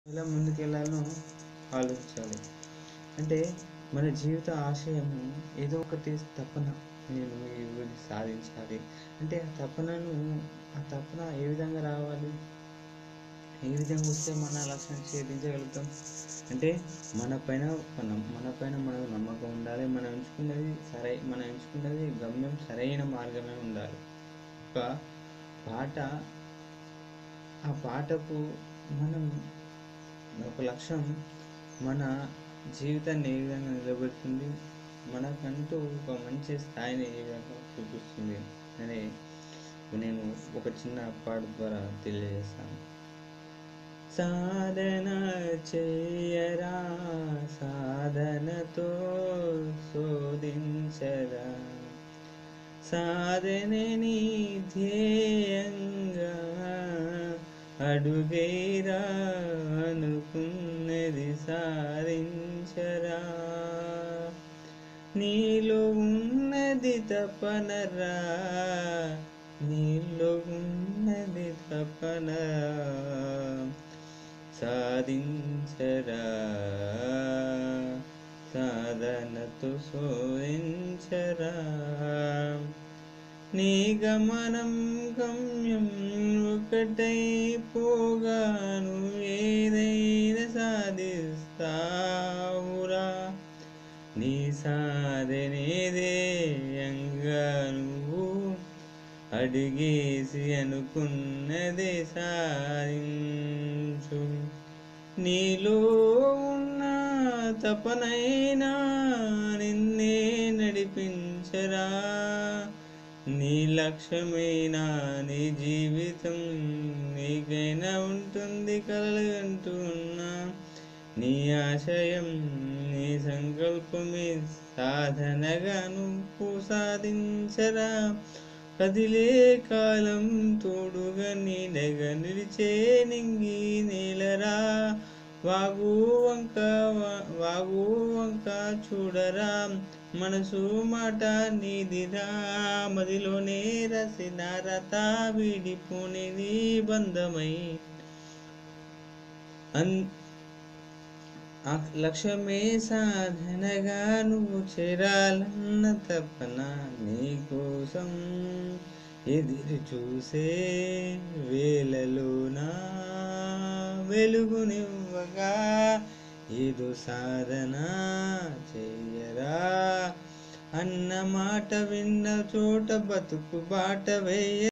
ఎలా ముందుకెళ్ళాలో ఆలోచించాలి. అంటే మన జీవిత ఆశయము ఏదో ఒకటి తపన. నేను ఇది సాధించాలి. అంటే ఆ తపన ఏ విధంగా రావాలి? ఏ విధంగా వస్తే మన లక్ష్యాన్ని ఛేదించగలుగుతాం? అంటే మన పైన మనకు నమ్మకం ఉండాలి. మనం ఎంచుకున్నది గమ్యం సరైన మార్గమే ఉండాలి. ఒక పాట ఆ పాటకు మనం ఒక లక్ష్యం మన జీవితాన్ని ఏ విధంగా నిలబెడుతుంది, మనకంటూ ఒక మంచి స్థాయిని ఏ విధంగా చూపిస్తుంది అని నేను ఒక చిన్న పాట ద్వారా తెలియజేస్తాను. సాధన చేయరా, సాధనతో శోధించరా, సాధనే నీ ధ్యేయంగా అడుగేరా, అనుకున్నది సాధించరా, నీలో ఉన్నది తపనరా, నీలో ఉన్నది తపనరా, సాధించరా, సాధనతో శోధించరా, నీ గమనం గమ్యం ఒకటైపోగా నువ్వు ఏదైనా సాధిస్తావురా, నీ సాధనేదేయంగా నువ్వు అడిగేసి అనుకున్నదే సాధించు, నీలో ఉన్న తపనైనా నిన్నే నడిపించరా, నీ లక్ష్యమైనా నీ జీవితం నీకైనా ఉంటుంది కలగంటున్నా, నీ ఆశయం నీ సంకల్పమే సాధనగా నువ్వు సాధించరా, కదిలే కాలం తోడుగా నీడగా నిలిచే నింగి నేలరా, వాగు వంక చూడరా, మనసు మాట నీదిరా, మదిలోనే రసిన రత విడిపోని నీ బంధమై లక్ష్యమే సాధనగా నువ్వు చేరాలన్న తపన నీకోసం ఎదురు చూసే వేళలోనా వెలుగునివ్వగా ఏదో సాధన చెయ్యరా, అన్న మాట విన్న చోట బతుకు బాట వేయ